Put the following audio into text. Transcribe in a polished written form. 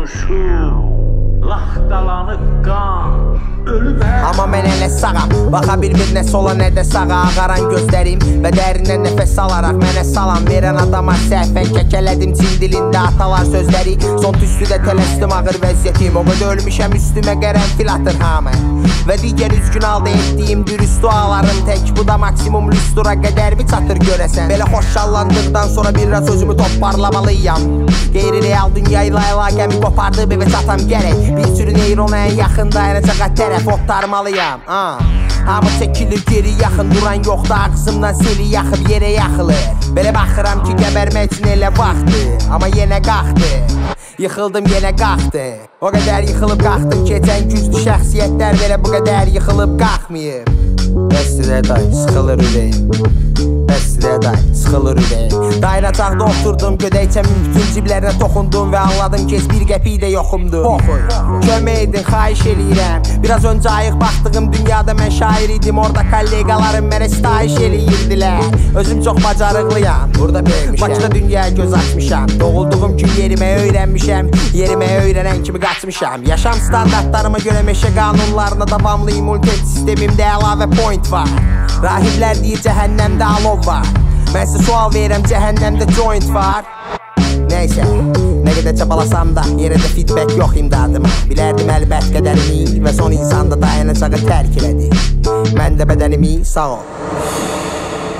olmuşum, laxtalanıb qan, ölüb hər. Amma mən elə sağam, baxa bir nə sola nə də sağa. Ağaran gözlərim və dərindən nəfəs alaraq mənə salam verən adama səhvən kəkələdim Çin dilində atalar sözləri. Son tüstüdə tələsdim ağır vəziyyətim, o qədər ölmüşəm üstümə qərənfil atır hamı. Və digər üzgün halda etdiyim dürüst dualarım tək, bu da maksimum lüstura qədər mi çatır görəsən? Belə xoşallandıqdan sonra biraz özümü toparlamalıyam. Qeyri-real dünya ilə əlaqəmi qopardıb evə çatam gərək. Bir sürü neyron ən yaxın dayanacağa tərəf otarmalıyam. Hamı çəkilir geri yaxın, duran yoxdur, ağzımdan seli yaxıb yerə yaxılır. Belə baxıram ki qəbərmək üçün elə vaxtdır, amma yenə qalxdı. Yıxıldım yenə qalxdı. O qədər yıxılıb qalxdım ki keçən güclü şəxsiyyətlər belə bu qədər yıxılıb qalxmayıb. Bəsdirə day, sıxılır ürəyim. Bəsdirə day, sıxılır ürəyim. Dayanacaqda oturdum, gödəkçəmin bütün ciblərinə toxundum və anladım ki bir qəpik də yoxumdur. Kömək edin, xahiş eləyirəm. Biraz öncə ayıq baxdığım dünyada mən şair idim, orada kollegalarım mənə sitayiş eləyirdilər. Özüm çox bacarıqlıyam, burada böyümüşəm, Bakıda dünyaya göz açmışam. Doğulduğum gün yerimə öyrənmişəm, yerimə öyrənən kimi qaçmışam. Yaşam standartlarıma görə meşə qanunlarına davamlı immunitet sistemimdə əlavə point var. Rahiblər deyir cəhənnəmdə alov var, mən sizə sual verirəm cəhənnəmdə joint var. Neysə, nə qədər çabalasam da yerə də feedback yox imdadıma. Bilərdim əlbət qədərimi və son insanda dayanacağı tərk elədi. Mən də bədənimi sağ ol.